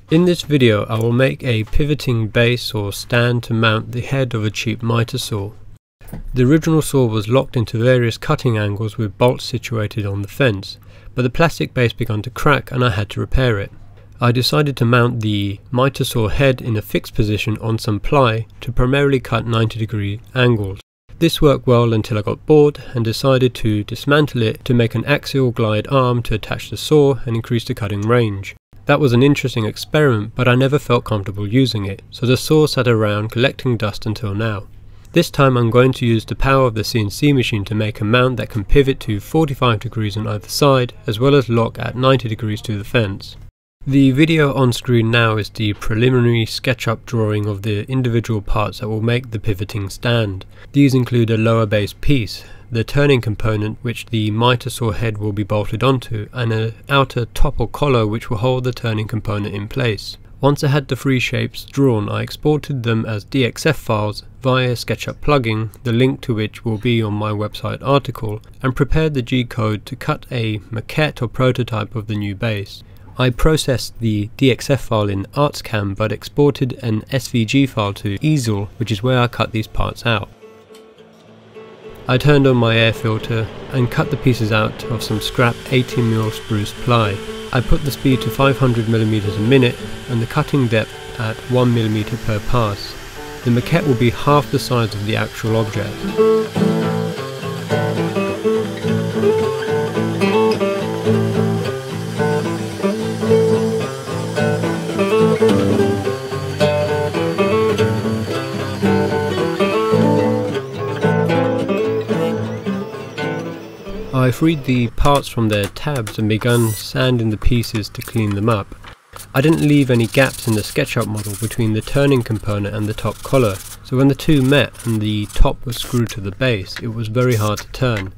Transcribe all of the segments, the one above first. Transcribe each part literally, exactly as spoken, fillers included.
In this video I will make a pivoting base or stand to mount the head of a cheap mitre saw. The original saw was locked into various cutting angles with bolts situated on the fence, but the plastic base began to crack and I had to repair it. I decided to mount the mitre saw head in a fixed position on some ply to primarily cut ninety degree angles. This worked well until I got bored and decided to dismantle it to make an axial glide arm to attach the saw and increase the cutting range. That was an interesting experiment, but I never felt comfortable using it, so the saw sat around collecting dust until now. This time I'm going to use the power of the C N C machine to make a mount that can pivot to forty-five degrees on either side, as well as lock at ninety degrees to the fence. The video on screen now is the preliminary SketchUp drawing of the individual parts that will make the pivoting stand. These include a lower base piece, the turning component which the mitre saw head will be bolted onto, and an outer top or collar which will hold the turning component in place. Once I had the three shapes drawn, I exported them as D X F files via SketchUp plugin, the link to which will be on my website article, and prepared the G code to cut a maquette or prototype of the new base. I processed the D X F file in ArtsCam but exported an S V G file to Easel, which is where I cut these parts out. I turned on my air filter and cut the pieces out of some scrap eighteen millimeter spruce ply. I put the speed to five hundred millimeters a minute and the cutting depth at one millimeter per pass. The maquette will be half the size of the actual object. I freed the parts from their tabs and began sanding the pieces to clean them up. I didn't leave any gaps in the SketchUp model between the turning component and the top collar, so when the two met and the top was screwed to the base, it was very hard to turn.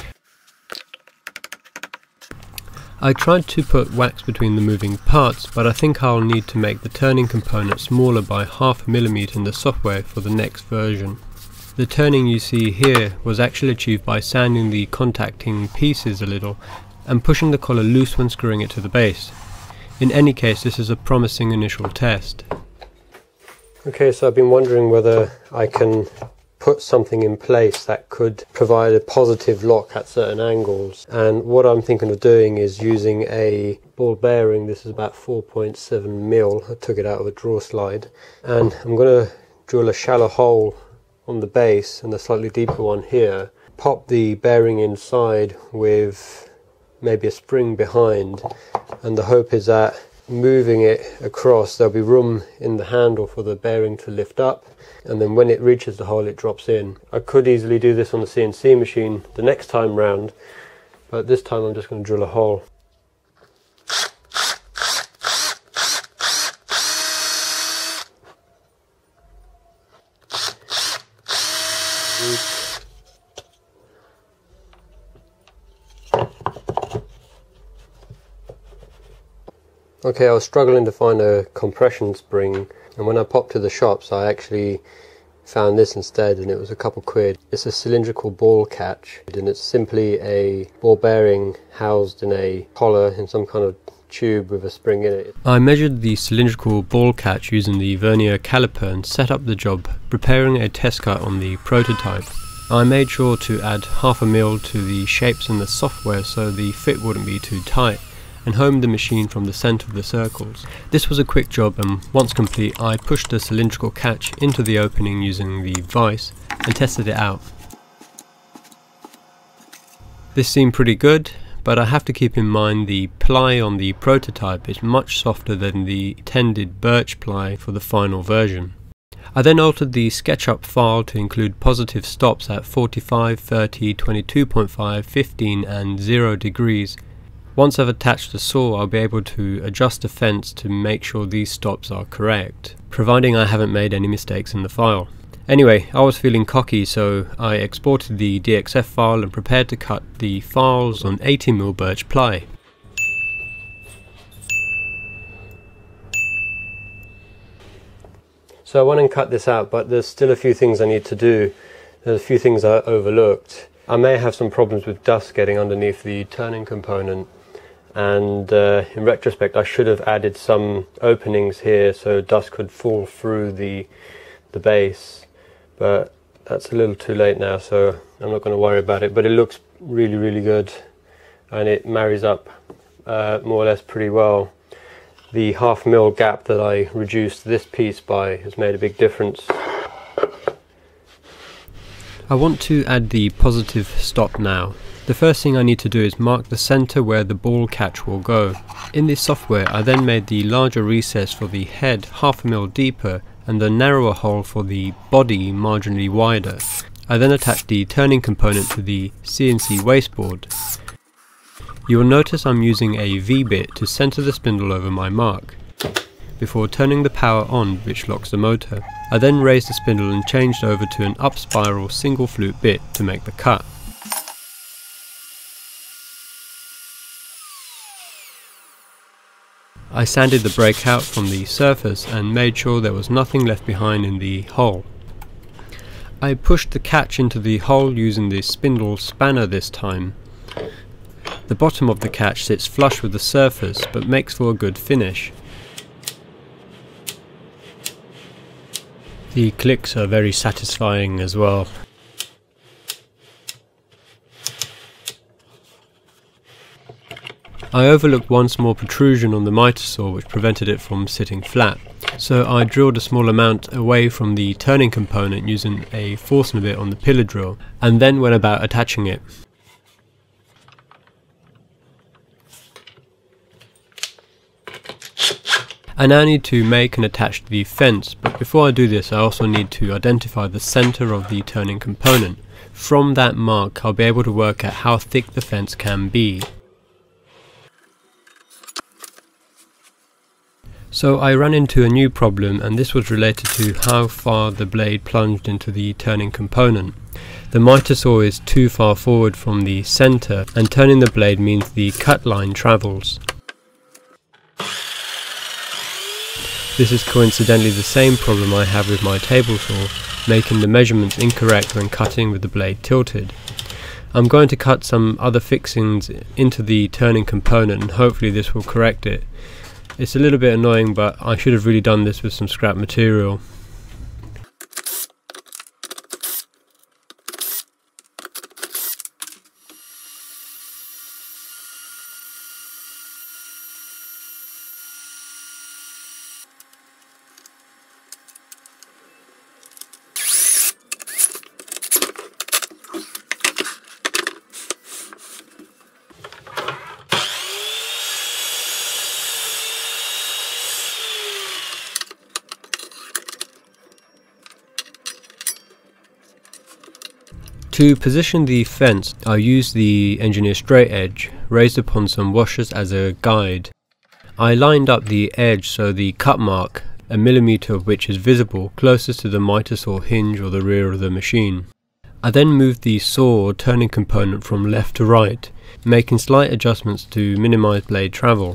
I tried to put wax between the moving parts, but I think I'll need to make the turning component smaller by half a millimeter in the software for the next version. The turning you see here was actually achieved by sanding the contacting pieces a little and pushing the collar loose when screwing it to the base. In any case, this is a promising initial test. Okay, so I've been wondering whether I can put something in place that could provide a positive lock at certain angles, and what I'm thinking of doing is using a ball bearing. This is about four point seven mil. I took it out of a draw slide, and I'm going to drill a shallow hole on the base and a slightly deeper one here, pop the bearing inside with maybe a spring behind, and the hope is that moving it across there'll be room in the handle for the bearing to lift up, and then when it reaches the hole it drops in. I could easily do this on the C N C machine the next time round, but this time I'm just going to drill a hole. Okay, I was struggling to find a compression spring, and when I popped to the shops I actually found this instead, and it was a couple quid. It's a cylindrical ball catch, and it's simply a ball bearing housed in a collar in some kind of tube with a spring in it. I measured the cylindrical ball catch using the vernier caliper and set up the job, preparing a test cut on the prototype. I made sure to add half a mil to the shapes in the software so the fit wouldn't be too tight, and homed the machine from the centre of the circles. This was a quick job, and once complete I pushed the cylindrical catch into the opening using the vise and tested it out. This seemed pretty good, but I have to keep in mind the ply on the prototype is much softer than the intended birch ply for the final version. I then altered the SketchUp file to include positive stops at forty-five, thirty, twenty-two point five, fifteen and zero degrees. Once I've attached the saw, I'll be able to adjust the fence to make sure these stops are correct, providing I haven't made any mistakes in the file. Anyway, I was feeling cocky, so I exported the D X F file and prepared to cut the files on eighty millimeter birch ply. So I went and cut this out, but there's still a few things I need to do. There's a few things I overlooked. I may have some problems with dust getting underneath the turning component, and uh, in retrospect I should have added some openings here so dust could fall through the the base, but that's a little too late now, so I'm not going to worry about it. But it looks really really good, and it marries up uh, more or less pretty well. The half mil gap that I reduced this piece by has made a big difference. I want to add the positive stop now. The first thing I need to do is mark the center where the ball catch will go. In this software I then made the larger recess for the head half a mil deeper and the narrower hole for the body marginally wider. I then attached the turning component to the C N C wasteboard. You will notice I'm using a V-bit to center the spindle over my mark, before turning the power on, which locks the motor. I then raised the spindle and changed over to an up spiral single flute bit to make the cut. I sanded the break out from the surface and made sure there was nothing left behind in the hole. I pushed the catch into the hole using the spindle spanner this time. The bottom of the catch sits flush with the surface but makes for a good finish. The clicks are very satisfying as well. I overlooked one small protrusion on the mitre saw which prevented it from sitting flat, so I drilled a small amount away from the turning component using a Forstner bit on the pillar drill, and then went about attaching it. I now need to make and attach the fence, but before I do this I also need to identify the center of the turning component. From that mark I'll be able to work out how thick the fence can be. So I ran into a new problem, and this was related to how far the blade plunged into the turning component. The mitre saw is too far forward from the center, and turning the blade means the cut line travels. This is coincidentally the same problem I have with my table saw, making the measurements incorrect when cutting with the blade tilted. I'm going to cut some other fixings into the turning component and hopefully this will correct it. It's a little bit annoying, but I should have really done this with some scrap material. To position the fence, I used the engineer straight edge, raised upon some washers as a guide. I lined up the edge so the cut mark, a millimetre of which is visible, closest to the mitre saw hinge or the rear of the machine. I then moved the saw or turning component from left to right, making slight adjustments to minimise blade travel.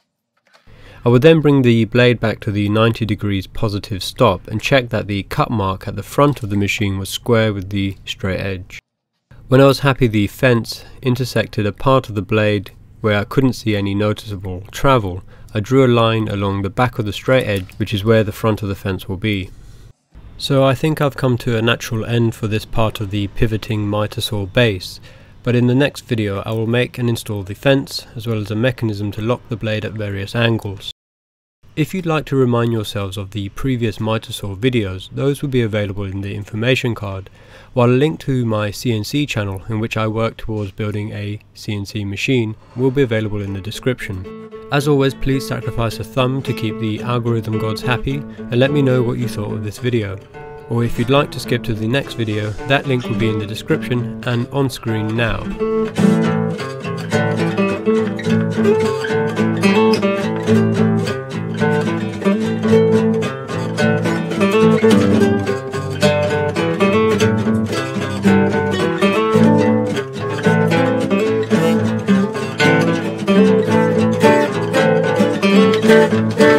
I would then bring the blade back to the ninety degrees positive stop and check that the cut mark at the front of the machine was square with the straight edge. When I was happy the fence intersected a part of the blade where I couldn't see any noticeable travel, I drew a line along the back of the straight edge, which is where the front of the fence will be. So I think I've come to a natural end for this part of the pivoting mitre saw base. But in the next video I will make and install the fence, as well as a mechanism to lock the blade at various angles. If you'd like to remind yourselves of the previous mitre saw videos, those will be available in the information card, while a link to my C N C channel, in which I work towards building a C N C machine, will be available in the description. As always, please sacrifice a thumb to keep the algorithm gods happy, and let me know what you thought of this video. Or if you'd like to skip to the next video, that link will be in the description and on screen now. Thank you.